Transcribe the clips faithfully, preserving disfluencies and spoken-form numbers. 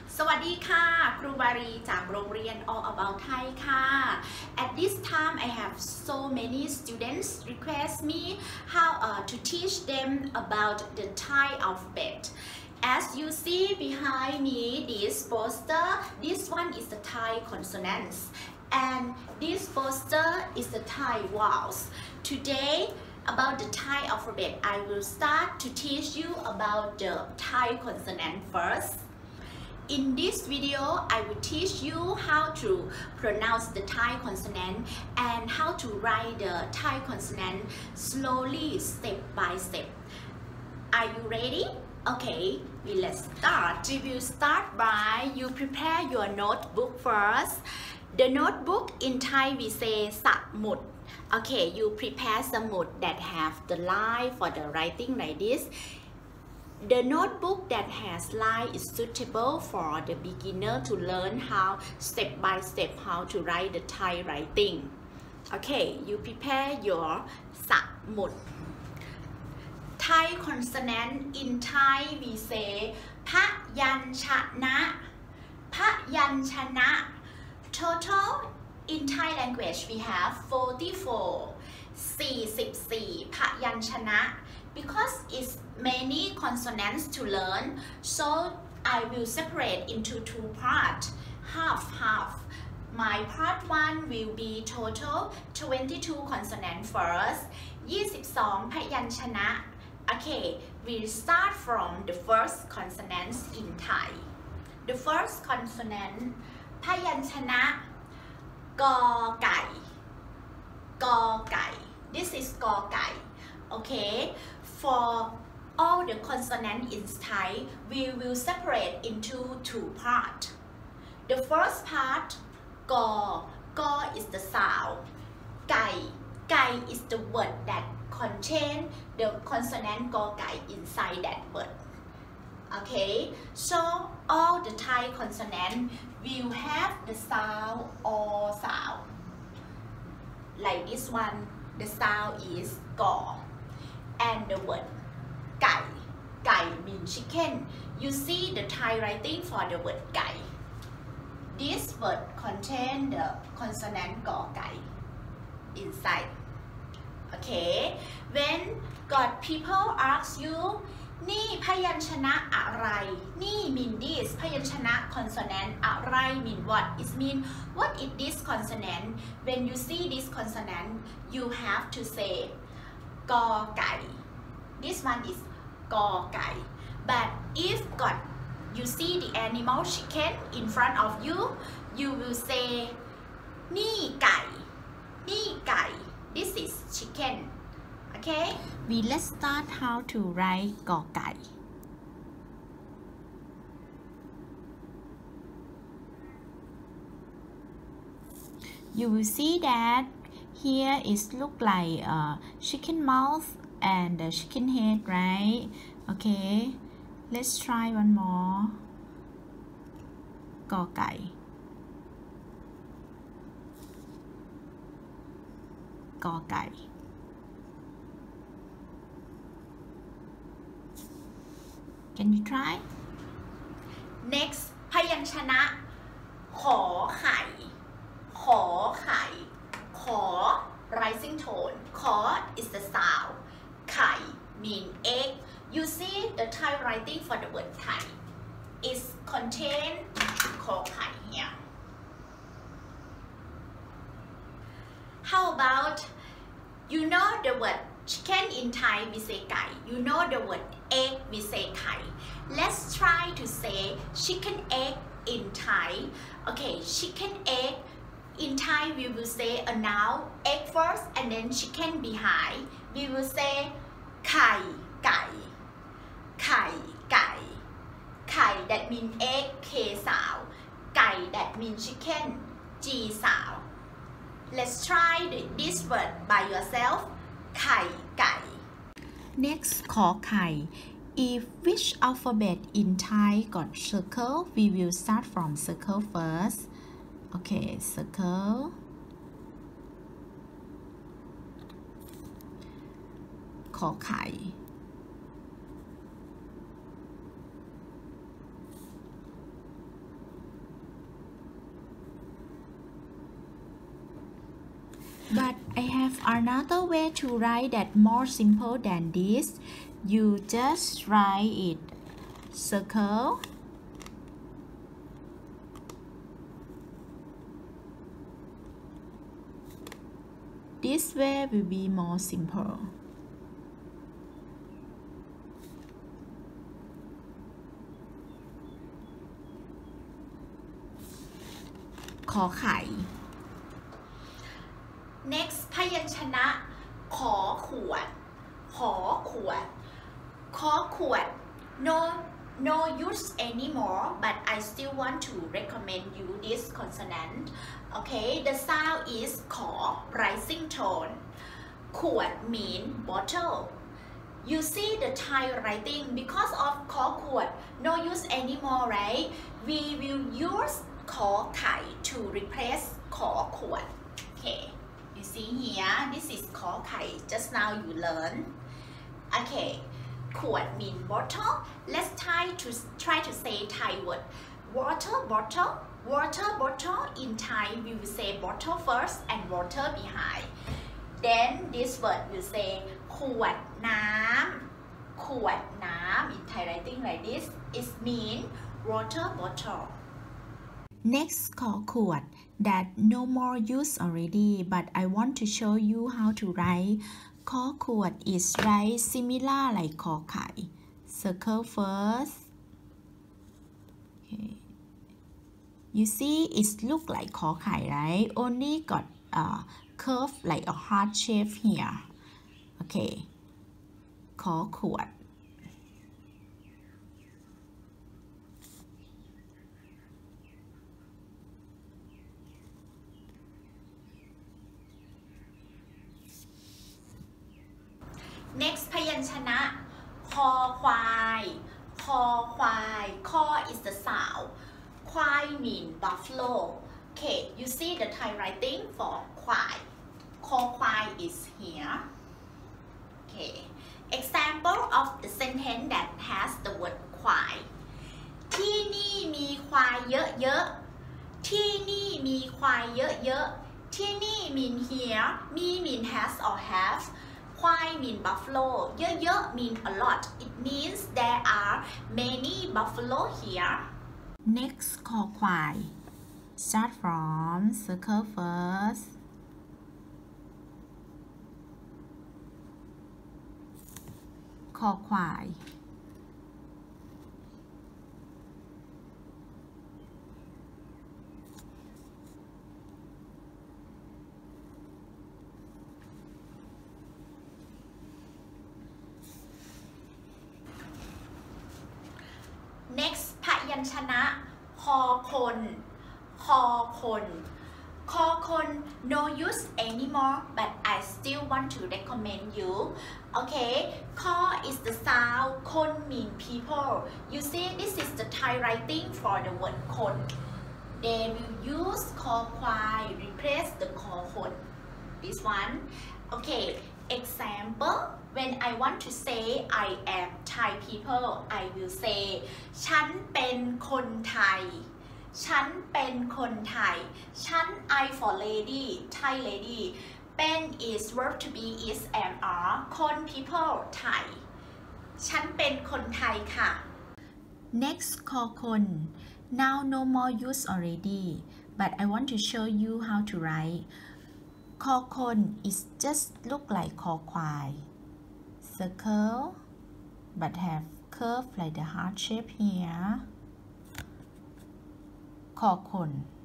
สวัสดีค่ะครูบารีจากโรงเรียน All About Thai ค่ะ At this time I have so many students request me how uh, to teach them about the Thai alphabet. As you see behind me this poster, this one is the Thai consonants and this poster is the Thai vowels. Today about the Thai alphabet, I will start to teach you about the Thai consonant first. In this video, I will teach you how to pronounce the Thai consonant and how to write the Thai consonant slowly, step by step. Are you ready? Okay, we let's start. We will start by you prepare your notebook first. The notebook in Thai we say samut. Okay, you prepare samut that have the line for the writing like this. The notebook that has line is suitable for the beginner to learn how step by step how to write the Thai writing. Okay, you prepare your samut. Thai consonant in Thai we say Payanchana. Payanchana. Total in Thai language we have forty-four. forty-four พยัญชนะ because it's many consonants to learn, so I will separate into two parts, half half. My part one will be total twenty-two consonant first, ยี่สิบสอง พยัญชนะ Okay, we start from the first consonants in Thai. The first consonant พยัญชนะกอไก่กอไก่ This is กอไก่ Okay, for all the consonant in Thai, we will separate into two parts. The first part, กอกอ is the sound. ไก่ไก่ is the word that contain the consonant กอไก่ inside that word. Okay, so all the Thai consonant will have the sound or sound. Like this one, the sound is กอ and the word ไก่ไก่ means chicken. You see the Thai writing for the word ไก่ This word contain the consonant กอไก่ inside. Okay, when God people ask you นี่พยัญชนะอะไรนี่ mean this พยัญชนะ consonant อะไร mean what it mean what is this consonant when you see this consonant you have to say กอไก่ this one is กอไก่ but if God you see the animal chicken in front of you you will say นี่ไก่นี่ไก่ this is chicken. Okay, we let's start how to write กอไก่ You will see that here is look like a chicken mouth and the chicken head, right? Okay, let's try one more. กอไก่ กอไก่Can you try? Next พยัญชนะขอไข่ขอไข่ขอ rising tone ขอ is the sound ไข่ mean egg. You see the Thai writing for the word ไข่ is contain ขอไข่ here. How about you know the word chicken in Thai we say ไก่ you know the word egg we say ไข่ let's try to say chicken egg in Thai. Okay, chicken egg in Thai we will say a noun egg first and then chicken behind. We will say ไข่ไก่ไข่ไก่ไข่ that mean egg K sound ไก่ that mean chicken G sound. Let's try this word by yourself. ไข่ไก่ Next ขอไข่ If which alphabet in Thai got circle, we will start from circle first. Okay, circle. ขอไข่ ข But I have another way to write that more simple than this. You just write it circle this way will be more simple.ขอไข่ next พยัญชนะขอขวดขอขวดขอขวด no no use anymore but I still want to recommend you this consonant. Okay, the sound is ขอ rising tone. ขวด mean bottle. You see the Thai writing because of ขอขวด no use anymore, right? We will use ขอไข่ to replace ขอขวด. Okay, you see here, this is ขอไข่ just now you learn. Okay, ขวด mean bottle. Let's try to try to say Thai word. Water bottle. Water bottle in Thai we will say bottle first and water behind. Then this word will say ขวดน้ำขวดน้ำ in Thai writing like this is mean water bottle. Next ขอขวด that no more use already but I want to show you how to write ขอขวด is write similar like ขอไข่ circle first. Okay. You see it look like ขอไข่ right? Only got a curve like a heart shape here. Okay. ขอขวด next พยัญชนะคอควายคอควายคอ is the sound ควาย mean buffalo. Okay, you see the Thai writing for ควายคอควาย is here. Okay, example of the sentence that has the word ควายที่นี่มีควายเยอะๆที่นี่มีควายเยอะๆที่นี่ mean here, me mean has or have. ควาย mean buffalo. เยอะๆ mean a lot. It means there are many buffalo here. Next ขอควาย start from circle first. ขอควาย next พยัญชนะคอคนคอคนคอคน no use anymore but I still want to recommend you. Okay, คอ is the sound คน mean people. You see this is the Thai writing for the word คน they will use คอควาย replace the คอคน this one. Okay, example when I want to say I am Thai people I will say ฉันเป็นคนไทยฉันเป็นคนไทยฉัน I for lady Thai lady เป็น is verb to be is am are คน people ไทยฉันเป็นคนไทยค่ะ Next ขอคน now no more use already but I want to show you how to write ขอคน is just look like ขอควาย circle but have curve like the heart shape here ขอคน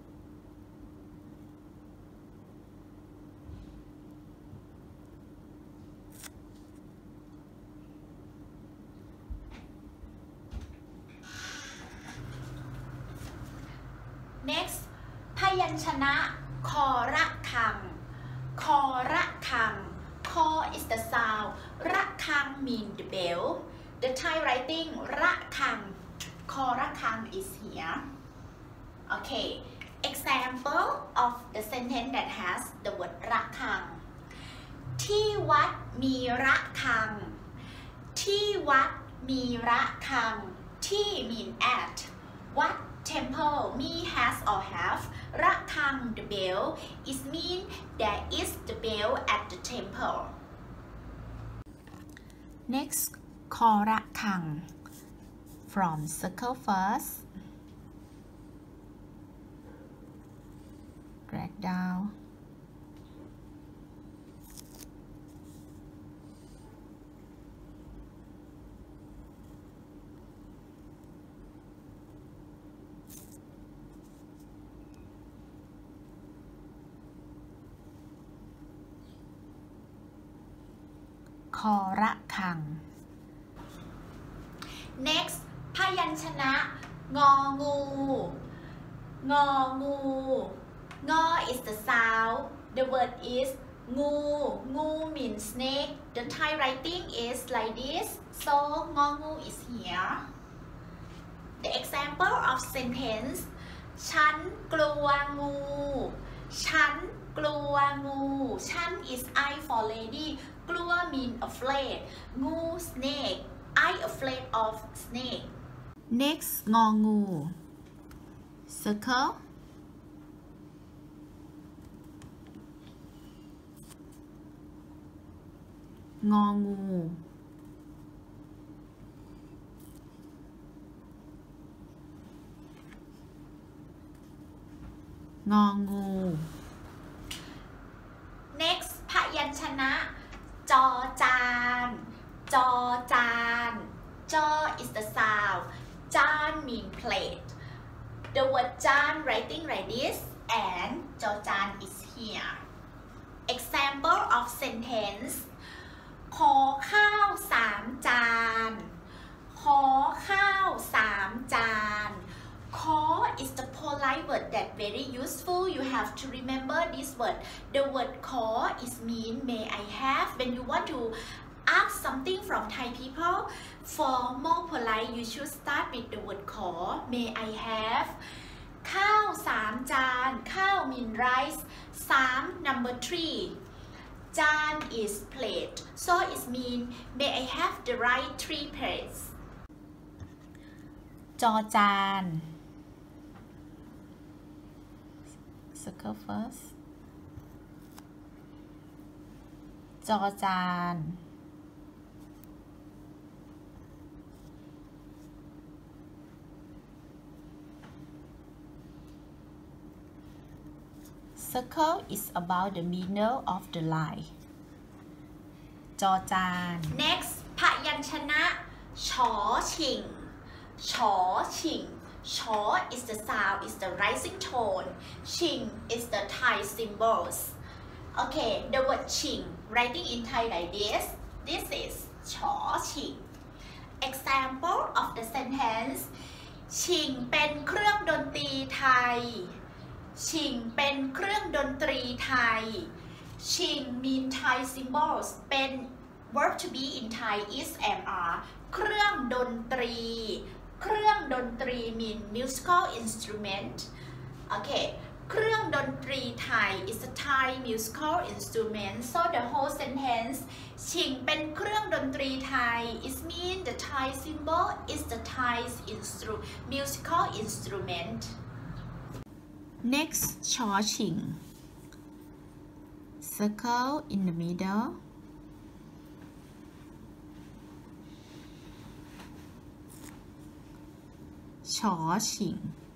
next พยัญชนะคอระคังคอระคังคอ is the sound ระคัง mean the bell. The Thai writing ระคังคอระคัง is here. Okay, example of the sentence that has the word ระคังที่วัดมีระคังที่วัดมีระคังที่ mean at วัด temple me has or have ระฆัง the bell is mean there is the bell at the temple. Next คอระฆัง from circle first drag downคอระฆัง Next พยัญชนะงองูงองู งอ is the sound the word is งูงู means snake the Thai writing is like this so งองู is here the example of sentence ฉันกลัวงูฉันกลัวงูฉัน is I for lady กลัว mean afraid งู snake I afraid of snake. Next งองู circle งองูงองู Next พยัญชนะจอจานจอจานจอ is the sound จาน mean plate the word จาน writing like this and จอจาน is here example of sentence ขอข้าวสามจานขอข้าวสามจานขอ is the polite word that very useful you have to remember this word the word ขอ is mean may I have when you want to ask something from Thai people for more polite you should start with the word ขอ may I have ข้าวสามจานข้าว mean rice สาม number three จาน is plate so it mean may I have the right three plates จอจาน circle first จอจาน circle is about the middle of the line จอจาน next พยัญชนะชอชิงชอชิงชอ is the sound is the rising tone ชิง is the Thai symbols okay the word ชิง writing in Thai like this this is ชอชิง example of the sentence ชิงเป็นเครื่องดนตรีไทยชิงเป็นเครื่องดนตรีไทยชิง mean Thai symbols เป็น verb to be in Thai is and are เครื่องดนตรีเครื่องดนตรี mean musical instrument okay เครื่องดนตรีไทย is a Thai musical instrument so the whole sentence ชิงเป็นเครื่องดนตรีไทย is mean the Thai symbol is the Thai instru musical instrument next ชอชิง circle in the middleชอชิง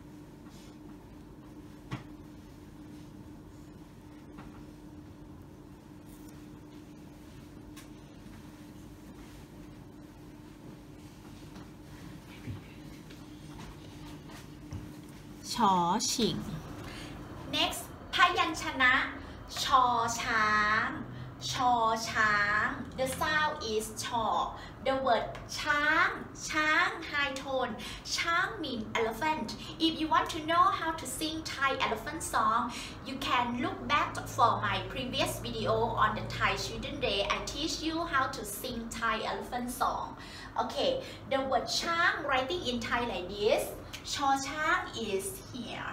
ชอชิง next พยัญชนะชอช้างชอช้าง the sound is ชอ the word ช้างช้าง high tone ช้าง mean elephant if you want to know how to sing Thai elephant song you can look back for my previous video on the Thai Children Day I teach you how to sing Thai elephant song okay the word ช้าง writing in Thai like this ชอช้าง is here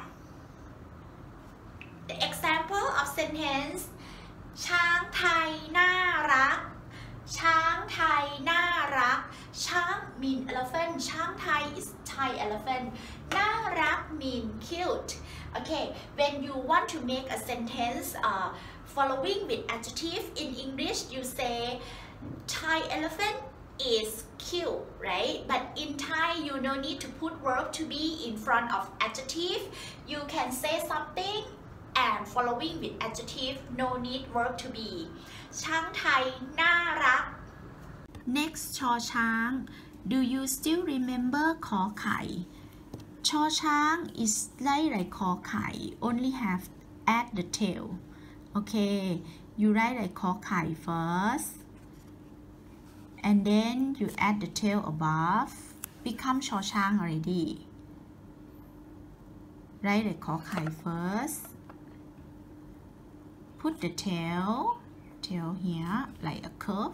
the example of sentence ช้างไทยน่ารักช้างไทยน่ารักช้าง mean elephant ช้างไทย is Thai elephant น่ารัก mean cute. Okay, when you want to make a sentence uh, following with adjective in English, you say Thai elephant is cute, right? But in Thai, you no need to put verb to be in front of adjective. You can say something and following with adjective, no need verb to be. ช้างไทยน่ารัก Next ชอช้าง Do you still remember ขอไข่ชอช้าง is like like ขอไข่ only have at the tail. Okay, you write like ขอไข่ first, and then you add the tail above, become ชอช้าง already. Write like ขอไข่ first, put the tail tail here like a curve.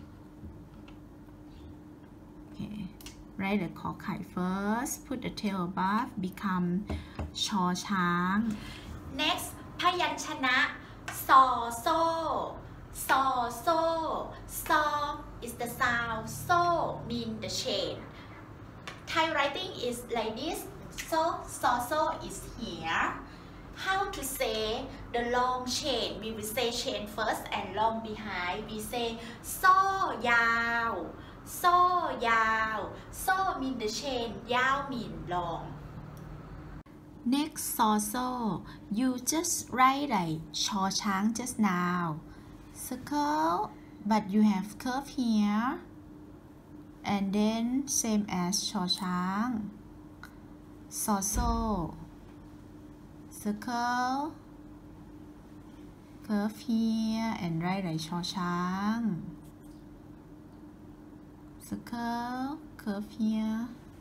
Okay, write the ขอไข่ first, put the tail above, become ชอช้าง Next พยัญชนะซอโซซอโซซอ is the sound, so mean the chain. Thai writing is like this, so so so is here. How to say the long chain? We will say chain first and long behind. We say โซ่ยาวโซ่ยาวโซ่ mean the chain, ยาว mean long. Next ซอโซ you just write like ชอช้าง just now. Circle, but you have curve here, and then same as ชอช้างซอโซ circle, curve here, and write like ชอช้าง circle, curve here.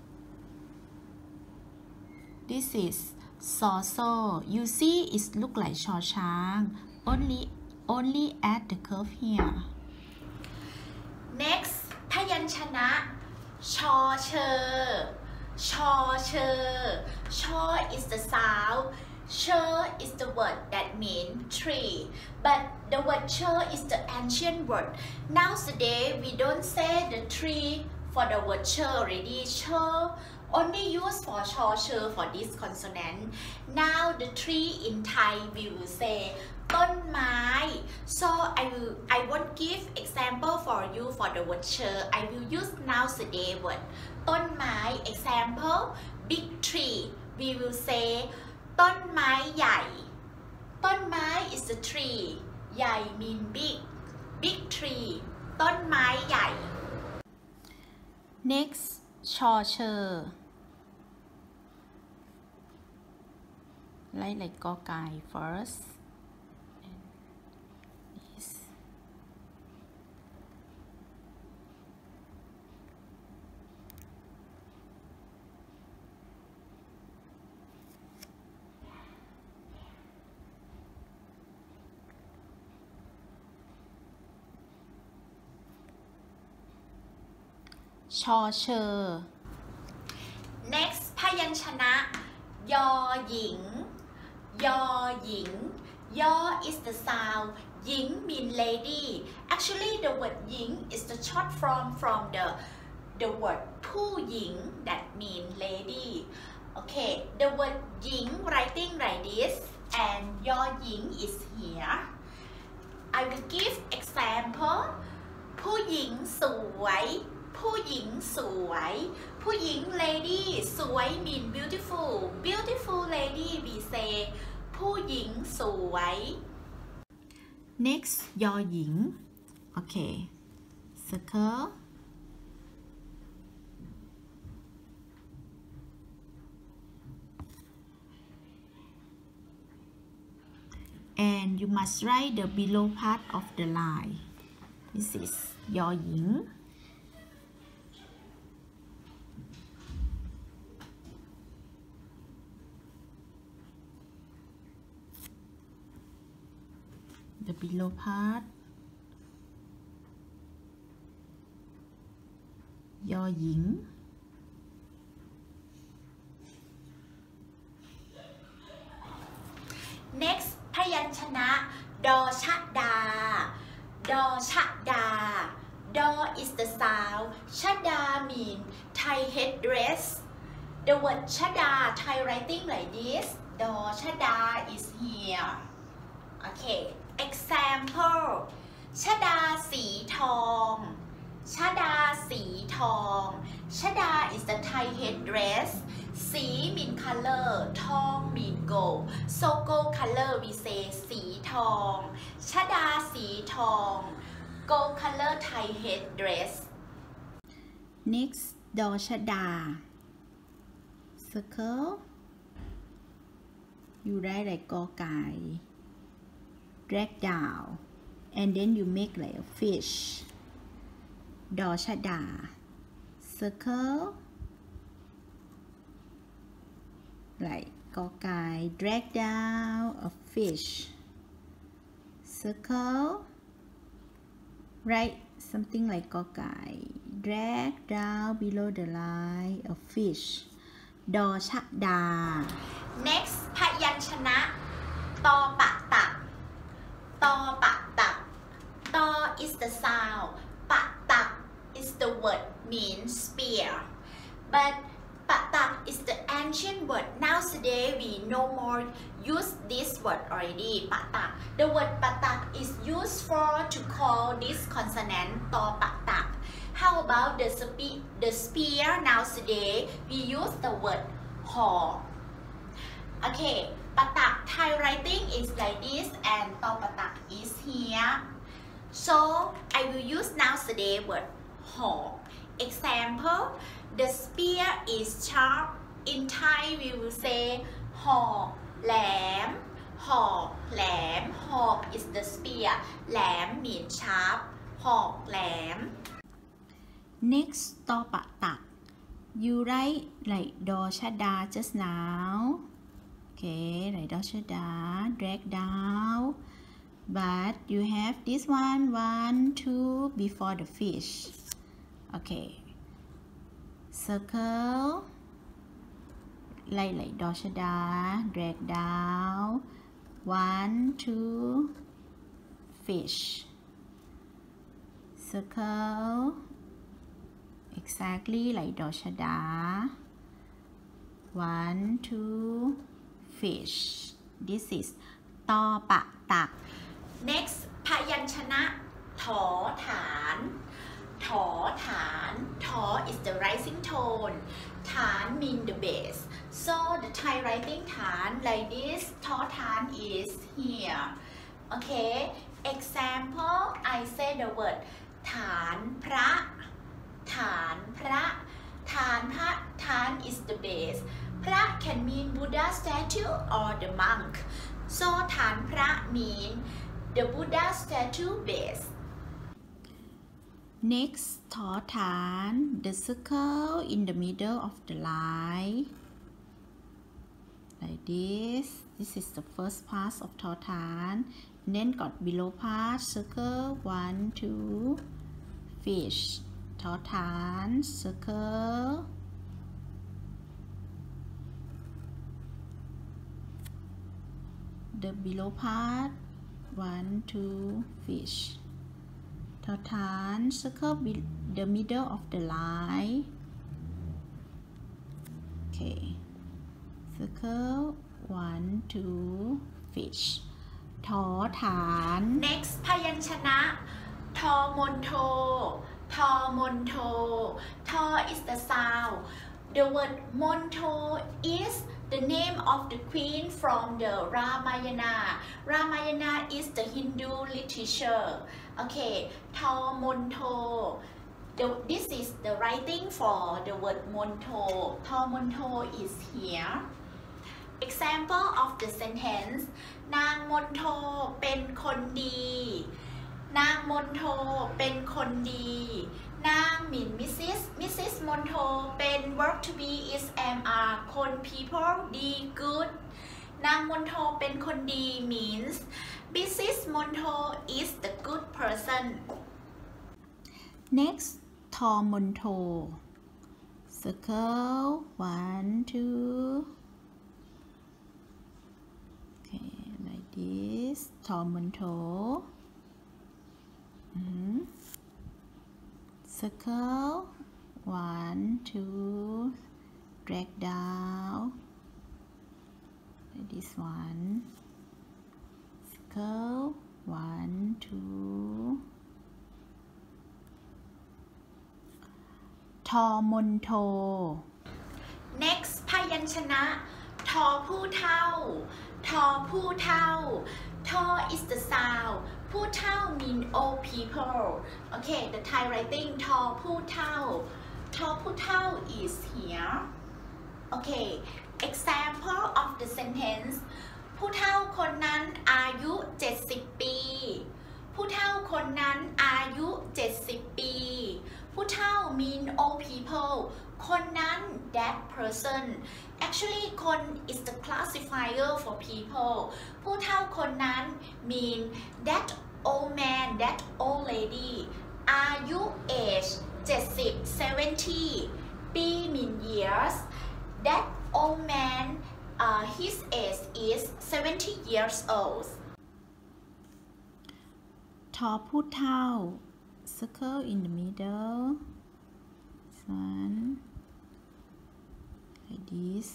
This is ซอโซ you see it look like ชอช้าง only only add the curve here. Next พยัญชนะชอเชอชอเชอชอ is the sound, เชอ is the word that mean tree, but the word เชอ is the ancient word. Nowadays we don't say the tree for the word เชอ already. เชอ only used for ชอเชอ for this consonant. Now the tree in Thai we will say ต้นไม้ so I will I won't give example for you for the word เชอ I will use nowadays word ต้นไม้ example big tree we will say ต้นไม้ใหญ่ต้นไม้ is the tree ใหญ่ mean big big tree ต้นไม้ใหญ่ Next ชอเชอ write like กอไก่ first.ชอเชอ Next พยัญชนะยอหญิงยอหญิงยอ is the sound, หญิง mean lady. Actually the word หญิง is the short form from the the word ผู้หญิง that mean lady. Okay, the word หญิง writing like this and ยอหญิง is here. I will give example ผู้หญิงสวยผู้หญิงสวยผู้หญิง lady สวย mean beautiful beautiful lady we say ผู้หญิงสวย Next ยอหญิง Okay, circle, and you must write the below part of the line. This is ยอหญิงthe below part ยอหญิง Next พยัญชนะดอชะดาดอชะดาดอ is the sound ชะดา mean Thai headdress The word Chada, Thai writing like this. Do Chada is here. Okay. Example. Chada สีทอง Chada สีทอง Chada is the Thai headdress. สี mean color. ทอง mean gold. So gold color we say สีทอง Chada สีทอง Gold color Thai headdress. Next, ดอชดา circle. You write like กอไก่ drag down, and then you make like a fish. ดอชดา circle. Like กอไก่ drag down a fish. Circle. Write something like กอไก่ drag down below the line a fish. ดอชดา Next พยัญชนะตอปะตักตอปะตักตอ is the sound ปะตัก is the word means spear but ปะตัก is the ancient word. Nowadays we no more use this word already. ปะตัก the word ปะตัก is used for to call this consonant ตอปะตัก. How about the spear the spear? Nowadays we use the word หอ Okay, ปะตัก Thai writing is like this and ตอปะตัก is here. So I will use nowadays word หอ Example, the spear is sharp. In Thai we will say หอกแหลมหอกแหลมหอก is the spear แหลม mean sharp หอกแหลม Next, ตอปะตัก You write like ดอชดา just now. Okay, like ดอชดา drag down. But you have this one, one, two before the fish. Okay. Circle. Like like ดอชดา drag down. One, two, fish. Circle. Exactly like ดอชดา one two fish. This is ตอปะตัก Next พยัญชนะถอฐานถอฐานถอ is the rising tone ฐาน mean the base. So the Thai writing ฐาน like this ถอฐาน is here. Okay. Example I say the word ฐานพระฐานพระฐานพระฐาน is the base. พระ can mean Buddha statue or the monk. So ฐานพระ mean the Buddha statue base. Next, ถอฐาน the circle in the middle of the line. Like this. This is the first part of ถอฐาน and then got below part circle one two fish. ถอฐาน circle. The below part one two fish. ถอฐาน circle the middle of the line. Okay. Circle one two fish. ถอฐาน Next พยัญชนะทอมนโททอมนโททอ is the sound. The word Monto is the name of the queen from the Ramayana. Ramayana is the Hindu literature. Okay, tho monto. The, this is the writing for the word monto. Tho monto is here. Example of the sentence นางมนโทเป็นคนดีนางมนโทเป็นคนดีนาง mean Missus Missus มนโทเป็น verb to be is am are คน people ดี good นางมนโทเป็นคนดี means Missus มนโท is the good person. Next, ทอมนโท circle one two. Okay, like this. ทอมนโท mm-hmm. Circle one two drag down like this one, circle, one, two, ทอมนโท next พยัญชนะทอผู้เท่าทอผู้เท่าทอ is the sound ผู้เท่า mean old people okay the Thai writing ทอผู้เท่าทอผู้เท่า is here okay example of the sentence ผู้เท่าคนนั้นอายุเจ็ดสิบปีผู้เท่าคนนั้นอายุเจ็ดสิบปีผู้เท่า mean old people คนนั้น that person actually คน is the classifier for people ผู้เท่าคนนั้น mean that old man that old lady อายุ age เจ็ดสิบ seventy ปี mean years that old man uh, his age is seventy years old ทอผู้เท่า circle in the middle this one like this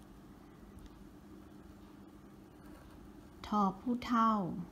ทอผู้เท่า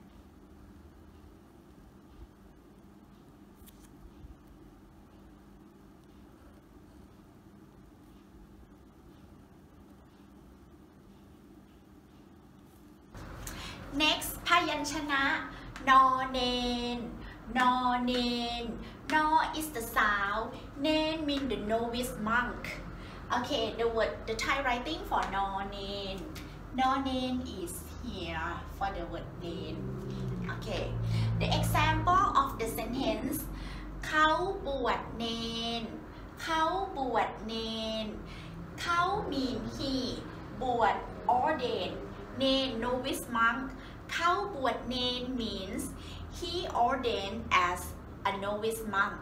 next พยัญชนะนอเนนนอเนนนอ is the sound เนน mean the novice monk okay the word the Thai writing for นอเนนนอเนน is here for the word เนน okay the example of the sentence เขาบวชเนนเขาบวชเนนเขา mean he บวช ordain เนน novice monk เขาบวชเนน means he ordained as a novice monk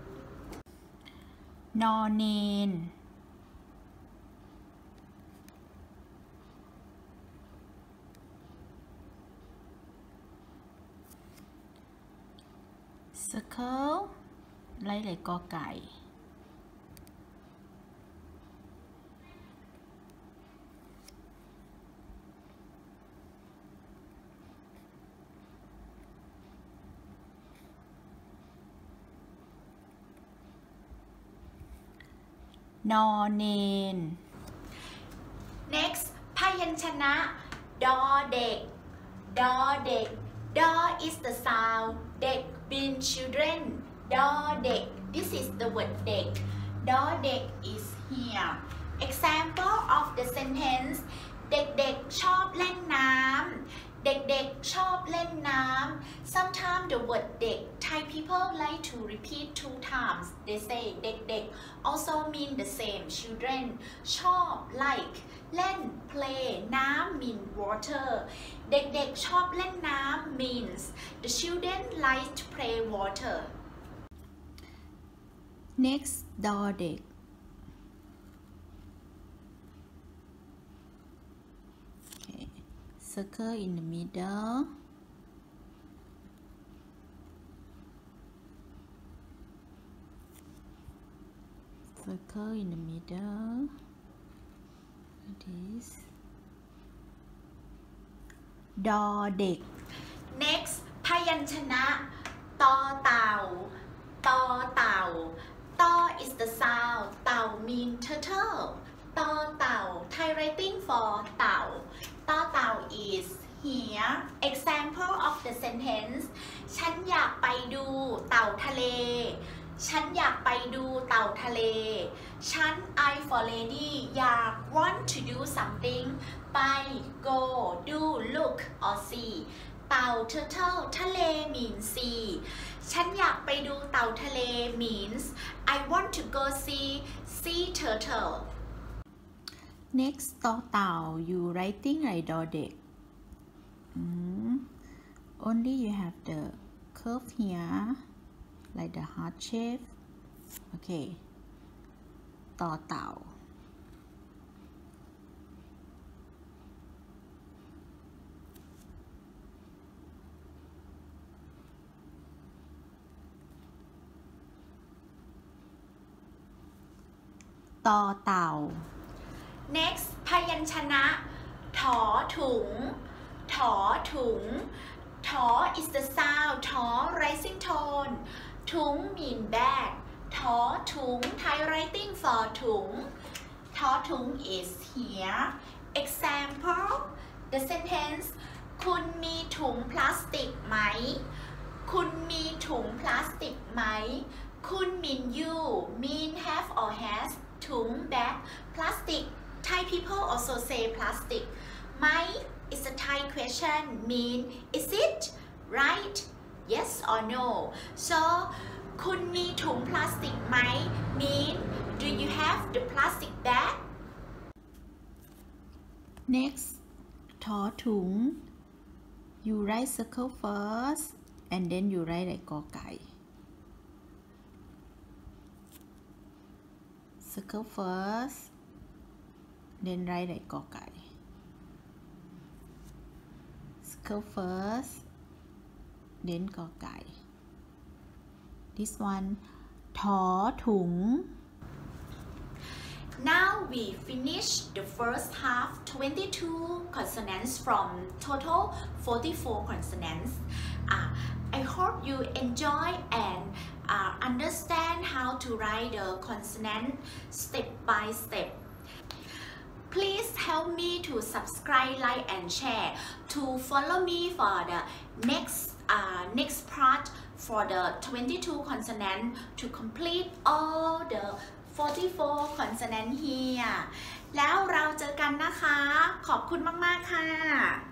นอเนน circle ไล่เลยกอไก่นอเนน next พยัญชนะดอเด็กดอเด็กดอ is the sound เด็ก mean children ดอเด็ก this is the word เด็กดอเด็ก is here example of the sentence เด็กๆชอบเล่นน้ำเด็กๆชอบเล่นน้ำ sometimes the word เด็ก Thai people like to repeat two times they say เด็กๆ also mean the same children ชอบ like เล่น play น้ำ mean water เด็กๆชอบเล่นน้ำ means the children like to play water next ดอเด็กcircle in the middle circle in the middle like this ดอเด็ก next พยัญชนะตอเต่าตอเต่าตอ is the sound เต่า mean turtle ตอเต่า Thai writing for เต่าตอเต่า is here example of the sentence ฉันอยากไปดูเต่าทะเลฉันอยากไปดูเต่าทะเลฉัน I for lady อยาก want to do something ไป go do look or see เต่า turtle ทะเล mean sea ฉันอยากไปดูเต่าทะเล means I want to go see sea turtle next ต่อเต่า you writing ไรดอเด็ก mm. only you have the curve here like the heart shape okay ต่อเต่าต่อเต่า next พยัญชนะถอถุงถอถุงถอ is the sound ถอ rising tone ถุง mean bag ถอถุง Thai writing for ถุงถอถุง is here example the sentence คุณมีถุงพลาสติกไหมคุณมีถุงพลาสติกไหมคุณ mean you mean have or has ถุง bag plastic Thai people also say plastic ไหม is a Thai question mean is it right yes or no so คุณมีถุงพลาสติกไหม mean do you have the plastic bag next ถอถุง you write circle first and then you write like กอไก่ circle first then write like กอไก่ circle first then กอไก่ this one ถอถุง Now we finish the first half twenty-two consonants from total forty-four consonants. Uh, I hope you enjoy and uh, understand how to write the consonant step by step. Please help me to subscribe, like and share to follow me for the next uh, next part for the twenty-two consonant to complete all the forty-four consonant here แล้วเราเจอกันนะคะขอบคุณมากๆค่ะ